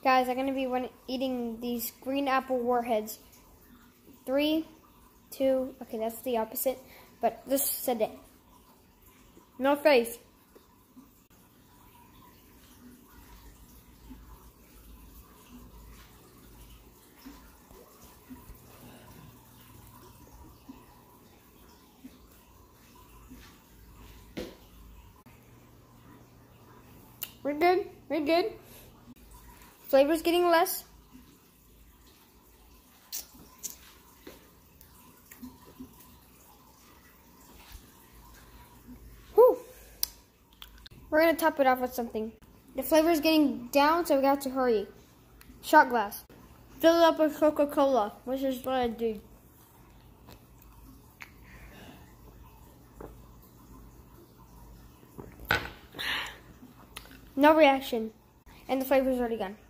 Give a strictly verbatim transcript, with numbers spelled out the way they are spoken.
Guys, I'm going to be one eating these green apple warheads. Three, two, okay, that's the opposite, but this said it. No face. We're good. We're good. Flavor's getting less. Whew. We're gonna top it off with something. The flavor's getting down, so we got to hurry. Shot glass. Fill it up with Coca-Cola, which is what I do. No reaction. And the flavor's already gone.